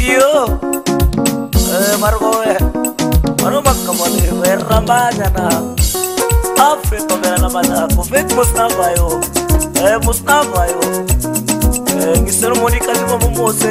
Yo Margoe Maroma kamole verambanya na Afrika bela bana kufet Mustafa yo Mustafa yo ngisero monika zibo mumose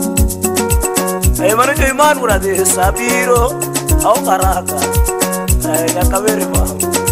mano jo iman urade sabiro au karaka yakabere ma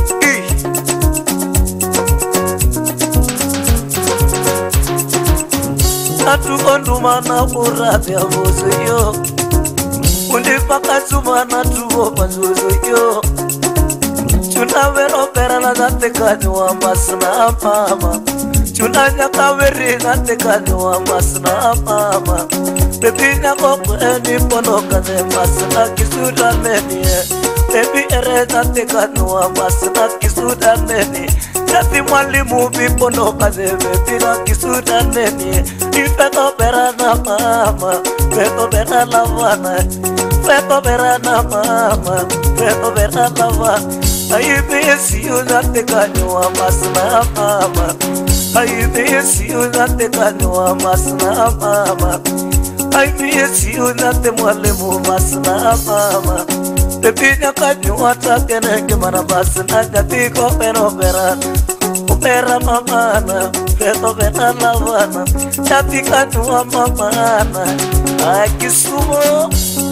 Atu kondumana urate amoso yo Undi pakazumana tuvo panzozo yo Chuna vero pera na date kanywa masna mama Chuna nyaka veri na te kanywa masna mama Baby nyako eni pono kane masna kisuda meni Baby ere na te kanywa masna kisuda meni Yati mwalimu bipono kane baby na kisuda meni Ifeto pera na mama Feto pera na wana Feto pera na mama Feto pera na wana I miss you not the Kanywa Masna mama I miss you not the Kanywa Masna mama I miss you not the Mwalimu Masna mama The Pina Kanywa Takene Kimana Masna Jatiko Penopera Opera mamana Feto pera na wana Jatika Kanywa mamana Akisumo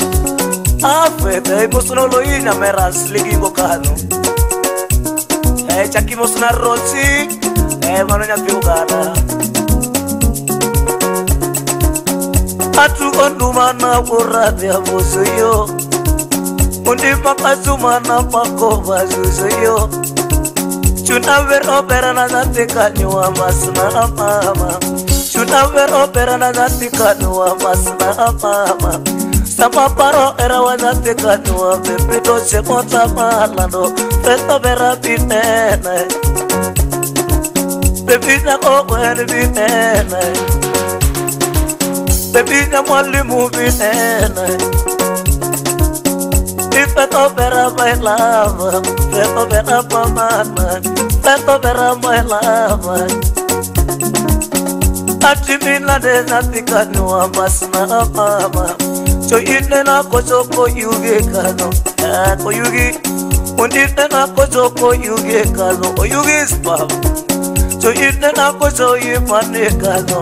Afete Musuno loina meras ligi bokano Chaki musna rosi mano nya piugana Atu kondumana urate amoso yo Undi pakazumana pakova zuzo yo Chuna vero pera na zate kanywa masna mama Chuna vero pera na zate kanywa masna mama Sama paro era wazate kanywa Pepito se monta malano Feto vera binene Bebina kokwene binene Bebina mwalimu binene Feto vera my love Feto vera mamana Feto vera my love Atimina de nati kanywa masna mama So inena kochoko yuge kano Koyugi Unditena kochoko yuge kano Oyugi spam So inena kocho yimane kano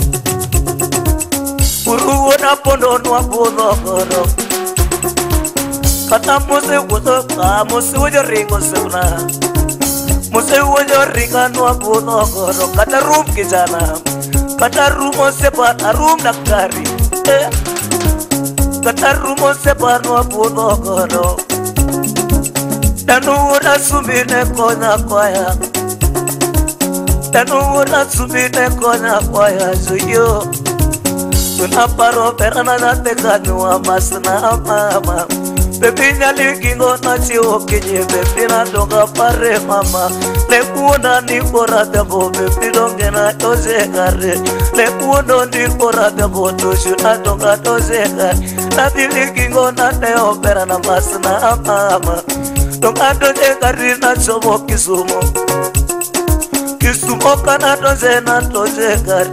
Uruwa na pondo nwa pono koro Kata mose wuto ka mose wujo ringo sevna Mose wujo ringa nwa pono koro Kata room kijana Kata room sepa na room daktari Kata rumo sepano apuno kono Danu ura sumine konya kwaya Danu ura sumine konya kwaya Zuyo Tunaparo perana nate kanywa masna mama Baby nyali kingo na chiwo kinye Baby na donga pare mama Lekuona ni kora dabo Baby donge na toze gare Lekuona ni kora dabo Toshu na donga toze gare Nadili kingo na teo pera na masna mama Donga toze gare na chomo kisumo Kisumo kana toze na toze gare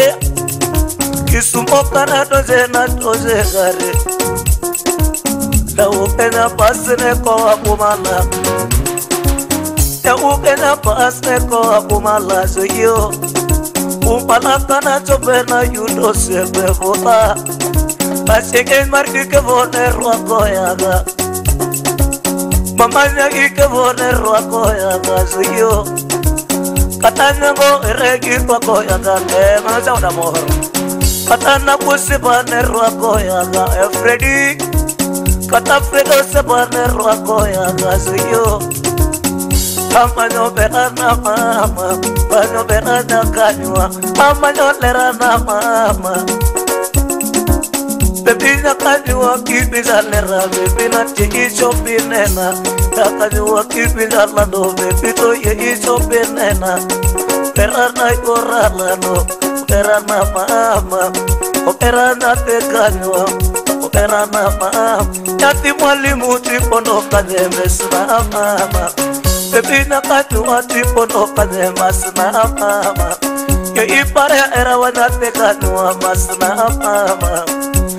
Kisumo kana toze na toze gare Ya ukenya pasne ko akumala Ya ukenya pasne ko akumala So yo Umpala kana chopena yudo sebe vota Pasike marki ke vone rwako yaga Mamanya ke vone rwako yaga So yo Katanya go eregi rwako yaga Mana chawda mohor Katana kusibane rwako yaga Freddy Kata fredo se bane rwako ya gazuyo Amanyo berana mama Banyo berana kanywa Amanyo lerana mama Baby na kanywa kibiza lera Baby na tiki chopinena Na kanywa kibiza lano Baby to ye chopinena Berana korala no Berana mama Berana te kanywa Opera mama Yati mwalimu tipono kanye mesna mama Baby na kanywa tipono kanye masna mama Yo ipare era wanate kanywa masna mama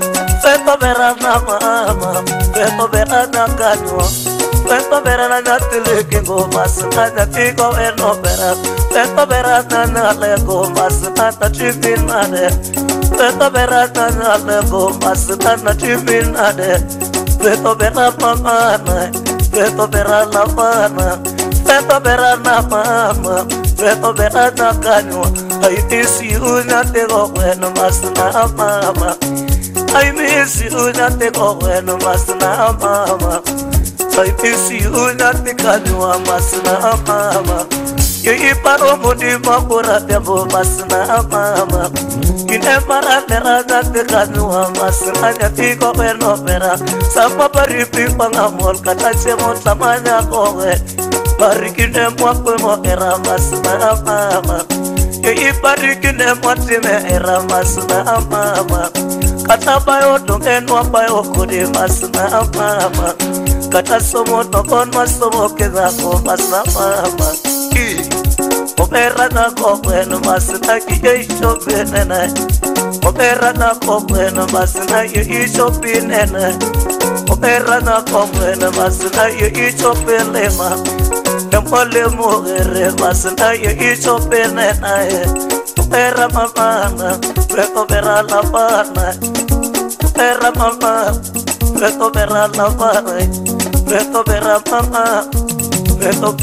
Peto verana mama, peto verana cano, peto verana tilikingo masna tigo eno vera, peto verana lego masna chipinade, peto verana lego masna chipinade, peto verana mama, peto verana mama, peto verana mama, peto verana cano, I miss you not tego eno masna mama. I miss you, not the Gohan, Masna Mama. I miss you, not the Kanua, Masna Mama. You paromudi Mapura, the Masna Mama. You never had the Kanua, Masna, the Gohan Opera. Some Papari people are more Katachemo, Samana Gohe. Parikine Mwapo era Masna Mama. You parikine Mwatime era Masna Mama. Kata bayo dongen wa bayo kode masna mama. Kata somo tokon masomo keza ko masna mama. Ki opera na ko bueno masna ki isho benena. Opera na ko bueno masna ki isho benena. Opera na ko bueno masna ki isho belema. Tempole mogere masna ki isho benena. Opera mama, preto vera la pana. Opera mama, preto vera la pana. Preto vera mama, preto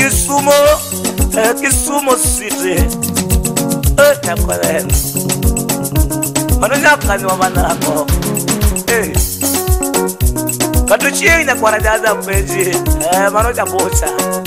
kisumo city. Nakwelen. Manojaka ni mama ko. Katuchie ina kwa rajaza mpeji. Manoja bocha.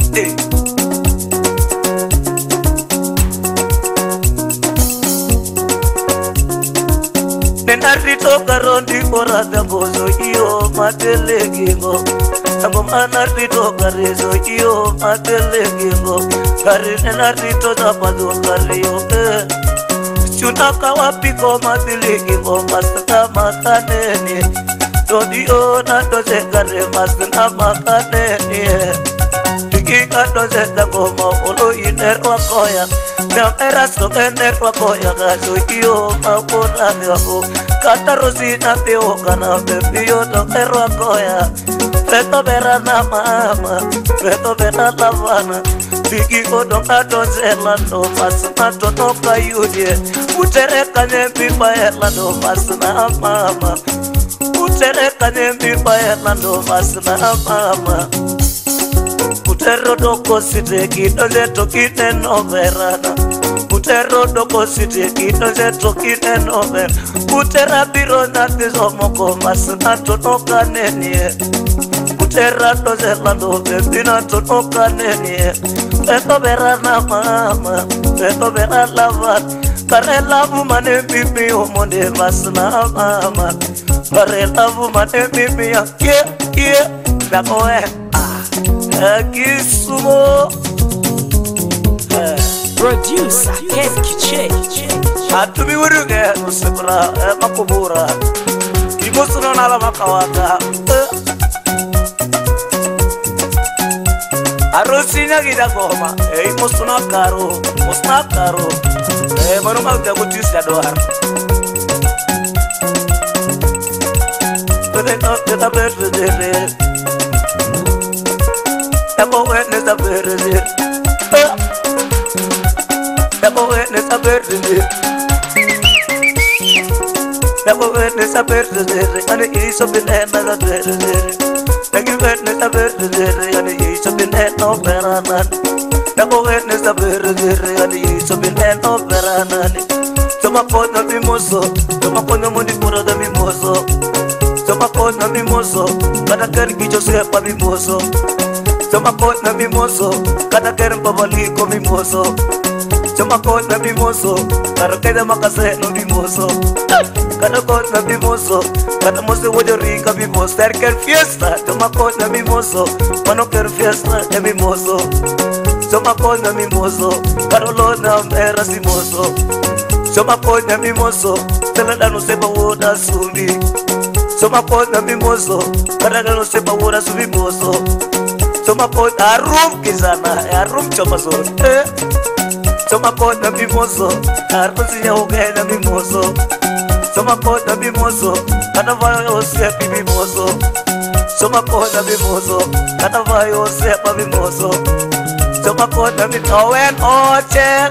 Nenarito karondi korada bozo iyo matelegingo. Tango manarito karezo iyo matelegingo. Kari nenarito zapado kariyo chunaka wapiko matelegingo masaka makaneni. Dodio na doze kare masaka makaneni. Kika doze dagomo olo iner wakoya. Era so iner wakoya gazo iyo mapora yako. Kata rosina teo kana bebio do erwa koya. Preto verana mama, preto verana vana. Bigi odo kadoze lando masna to no kayudie. Utere kane bipa lando masna mama. Utere kane bipa lando masna mama. Utero doko site kidoze tokine no verana. Utero doko site kidoze tokine no ver. Utera biro na tizo moko masna to no kanenie. Utera doze lando bebina to no kanenie. Preto verana mama, preto verana lava. Karela vumane bibi omonde masna mama. Karela vumane bibi ya kie dakoe kisumo. Producer Ken Kiche. Atumi wuruge usebra makubura. Imusuna nala makawaka. Arosinya gida goma. Imusuna karo, musna karo. Manuma udah kutis ya doar. Kita berdiri. Emo witness a berdiri. Emo witness a berdiri. Emo witness a berdiri. Ane iso binena a berdiri. Egi witness a berdiri. Ane iso binena operanan. Emo witness a berdiri. Ane iso binena operanan. Toma kona mimoso. Toma kona moni pura da mimoso. Toma kona mimoso. Kada kari kicho sepa mimoso. Toma kona mimoso. Kada kari babaliko mimoso. Toma kona mimoso. Kada keda makase no mimoso. Kada kona mimoso. Kada mose wojo rica mimoso. Ter ker fiesta. Toma kona mimoso. Mano ker fiesta e mimoso. Toma kona mimoso. Kada lona mera simoso. Toma kona mimoso. Tela no sepa woda sumbi. Toma kona mimoso. Kada no sepa woda sumbi mimoso. Toma kona arum kizana. Arum choma so. Toma kona mimoso. Arpasinya ugena mimoso. Soma kona mimoso, kana vayo sepa mimoso. Soma kona mimoso, kana vayo sepa mimoso. Soma kona mitowen oche.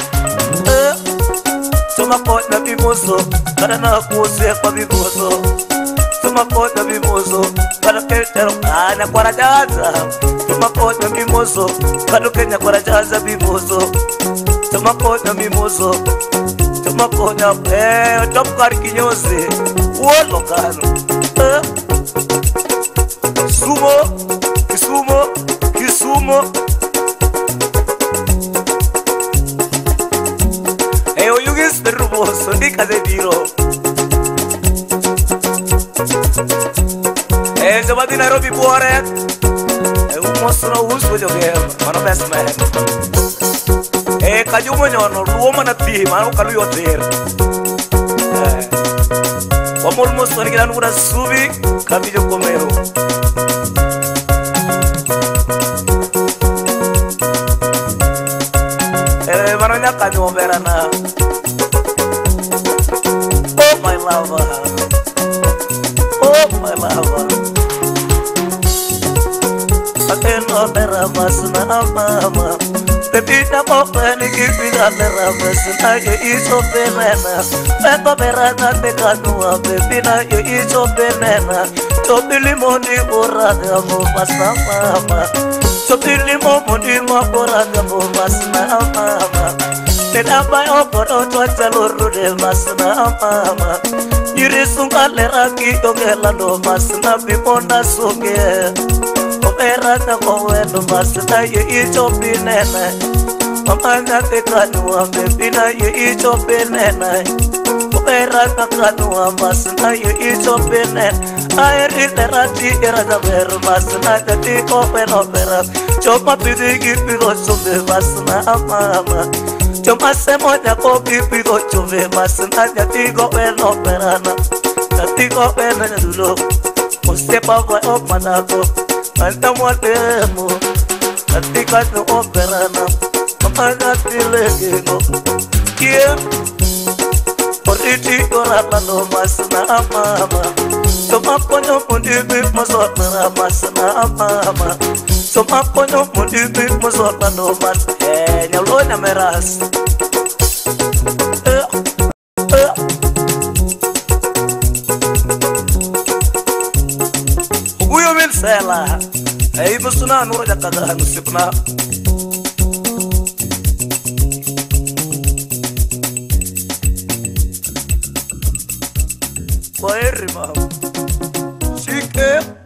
Soma kona mimoso, kana na kusepa mimoso. Soma kona mimoso, kana ketero kana kwa rajaza. Soma kona mimoso, kana kenya kwa rajaza mimoso. Soma kona mimoso. Tuma kona top kar kinyoze wolo kano Kisumo Eyo yugis ruboso ndikaze diro Zabadi Nairobi buore umosro uso joge mano best man kajumo nyono ruoma na pi mano kalu yoter wamol mosoni kidan mura subi kami jo komero mano nyaka nyo berana oh my lover ateno bera masna mama Pepita popeni kipida bera masna ye iso benena Pepa berana bekanua pepina ye iso benena Chopili moni borada mo masna mama Chopili moni mo borada mo masna mama Tenapa oporo tuacha loro de masna mama Yirisunga leraki ongelando masna biponda soge Opera na kowelo masna ye ichopi nena Mamanya te kanua bebina ye ichopi nena Opera na kanua masna ye ichopi nena Aeri terati irada ver masna jati opera Choma pidi gipido chove masna mama Choma semonya ko gipido chove masna jati opera Jati opera dulo Muste papa opanako Anta muatemo, atika no operana, mamana tilegeno. Kiem, poriti orapa no masna mama. Soma ponyo mundibi masona masna mama. Soma ponyo mundibi masona no mas. Nyalonya meras. Uguyo minsela. Hey, musuna nura jakada musipna. Koeri mau. Sike.